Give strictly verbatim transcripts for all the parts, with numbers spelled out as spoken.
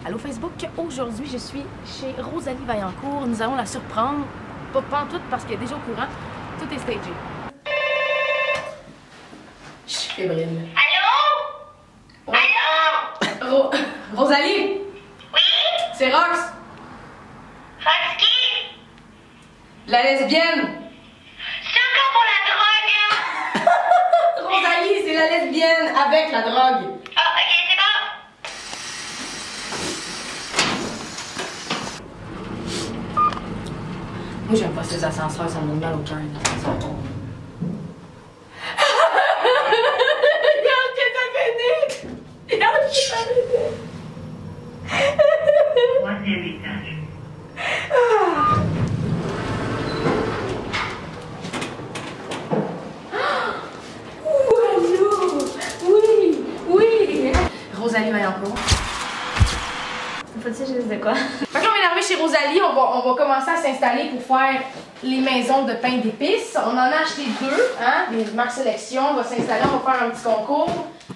Allô Facebook, aujourd'hui je suis chez Rosalie Vaillancourt. Nous allons la surprendre, pas pantoute parce qu'elle est déjà au courant, tout est stagé. Je suis fébrile. Allô? Oh. Allô? Ro Rosalie? Oui? C'est Rox, Rox qui? la lesbienne. C'est encore pour la drogue? Rosalie, c'est la lesbienne avec la drogue. Ah, ok, c'est bon. Moi j'aime pas ces ascenseurs, ça me donne mal au cœur. Ça tombe. Regarde que ça fait né! Regarde que ça fait né! Troisième étage. Allô! Oui! Oui! Rosalie Vaillancourt. Faut-tu que je dise de quoi? Fait que là, on est arrivé chez Rosalie, on va, on va commencer à s'installer pour faire les maisons de pain d'épices. On en a acheté deux, hein, des marques sélection. On va s'installer, on va faire un petit concours.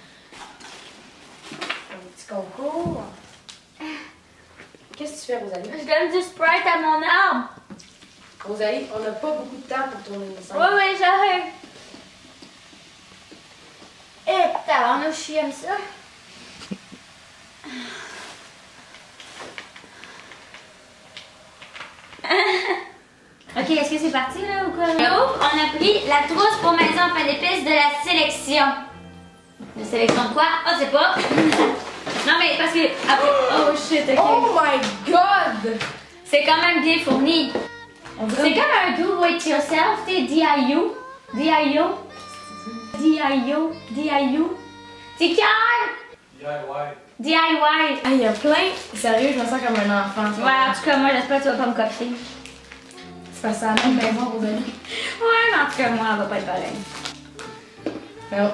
Un petit concours. Qu'est-ce que tu fais, Rosalie? Je donne du Sprite à mon arbre. Rosalie, on n'a pas beaucoup de temps pour tourner une scène. Oui, oui, j'arrive. Eh, tabarnouche, j'aime ça. Ok, est-ce que c'est parti là ou quoi? Là, on a pris la trousse pour maison pain d'épices de la sélection. De sélection de quoi? Oh, c'est pas. Non, mais parce que. Après... Oh shit, ok. Oh my god! C'est quand même bien fourni. On C'est comme un do it yourself, t'es D I U. D I U. D I U. D I U. T'es fier? D I Y. D I Y. Ah, il y a plein. Sérieux, je me sens comme un enfant. Ouais, en tout cas, moi, j'espère que tu vas pas me copier. C'est parce que c'est la même maison, Rosalie. Ouais, mais en tout cas, moi, elle va pas être pareille. Non.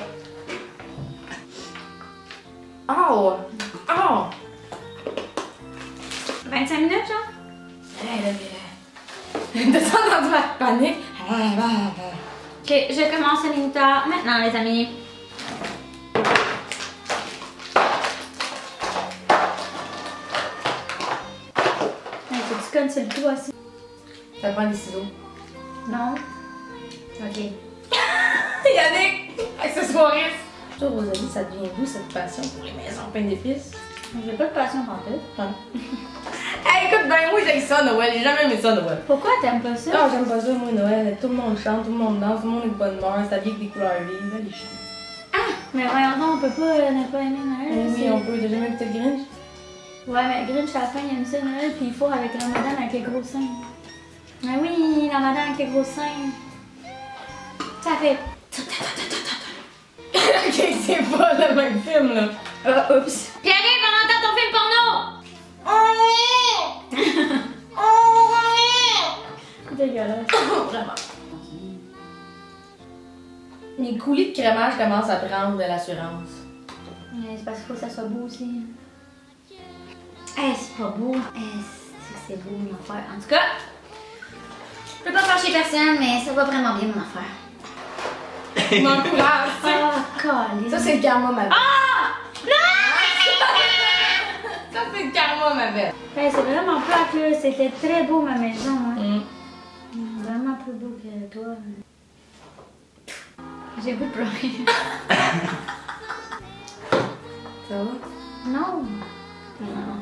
Oh! Oh! vingt-cinq minutes, genre? Hey, là, mais... T'as entendu ma panique? Ok, je commence le minuteur maintenant, les amis. Hey, faut que tu connes sur le toit aussi. Ça prend des ciseaux. Non? Ok. Yannick! Accessoiriste! Toi, Rosalie, ça devient d'où cette passion pour les maisons pain d'épices? J'ai pas de passion pour tout. Ah. Hey, écoute, ben moi, j'ai ça, Noël. J'ai jamais aimé ça, Noël. Pourquoi t'aimes pas ça? Non, j'aime pas ça, moi, Noël. Tout le monde chante, tout le monde danse, tout le monde est de bonne humeur, c'est habillé avec des couleurs vives. Là, les chiens. Ah! Mais voyons donc, on peut pas euh, ne pas aimer Noël. Eh oui, c'est- on peut. T'as jamais écouté le Grinch? Ouais, mais Grinch à la fin, il aime ça Noël, puis il faut avec la madame avec les gros seins. Mais oui, la madame avec les gros seins. Ça fait. Ok, c'est pas le même film, là. Ah, oups. Pierre-Yves, on entend ton film porno! Dégueulasse. Vraiment. Les coulis de crémage commencent à prendre de l'assurance. Ouais, c'est parce qu'il faut que ça soit beau aussi. Eh, c'est pas beau. Eh, c'est que c'est beau, mon affaire. En tout cas, je peux pas fâcher personne, mais ça va vraiment bien, mon affaire. M'encourage, tu sais. Ah, câlisse. Ça, c'est le karma, ma belle. Ah! Ça, c'est le karma, ma belle. Eh, c'est vraiment plate, là. C'était très beau, ma maison. Hein. Mm. Vraiment plus beau que toi. J'ai le goût de pleurer. Ça va? Non. Non.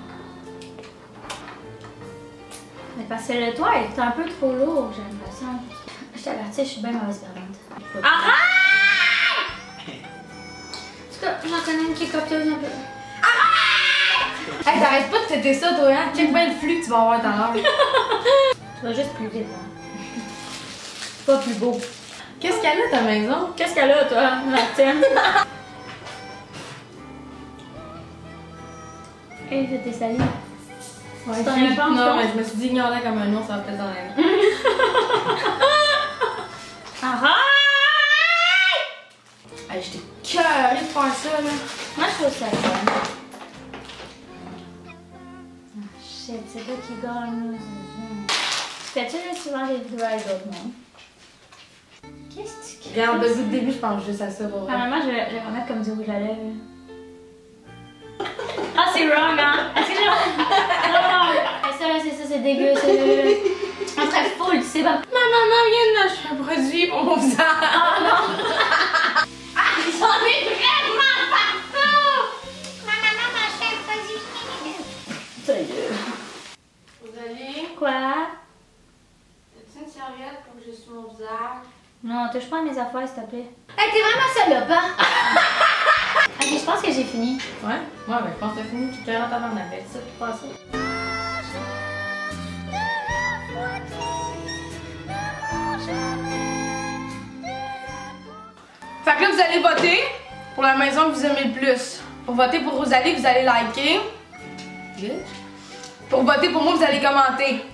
Mais parce que le toit est un peu trop lourd, j'ai l'impression. Je t'avertis, je suis bien mauvaise perdante. Arrête! En tout cas, j'en connais une qui est copieuse un peu. Hey, t'arrêtes pas de têter ça, toi, hein? Check bien le flux que tu vas avoir tout à l'heure. Tu vas juste plus vite, hein. Pas plus beau. Qu'est-ce qu'elle a, ta maison? Qu'est-ce qu'elle a, toi, la tienne? Hey, je t'ai sali. Ouais, T'en puis- as pas non, encore? mais je me suis dit ignorant comme un ours, ça va peut-être en aller. Arrête! Hey, j'étais cœurée de faire ça, là. Moi, je trouve ça fun. Ah, shit, c'est toi qui gagne. Fais-tu souvent des vidéos avec d'autres mondes? Qu'est-ce que tu Regarde, depuis le début, je pense juste à ça, pour vrai. Normalement, je vais, je vais remettre comme du rouge à lèvres. Ah, c'est wrong, hein? Est-ce que je On serait full, c'est bon. Ma maman vient de m'acheter un produit pour mon visage. Oh non! Ah, j'en ai vraiment partout! Ma maman m'a acheté un produit. Sérieux? Rosalie, Quoi? as-tu une serviette pour que je sur mon visage? Non, touche pas à mes affaires, s'il te plaît. Hey, t'es vraiment salope, hein? Ok, je pense que j'ai fini. Ouais? Ouais, ben je pense que t'as fini. Tu te rentres avant d'appel, ça, tu passes ça. Fait que là, vous allez voter pour la maison que vous aimez le plus. Pour voter pour Rosalie, vous allez liker. Pour voter pour moi, vous allez commenter.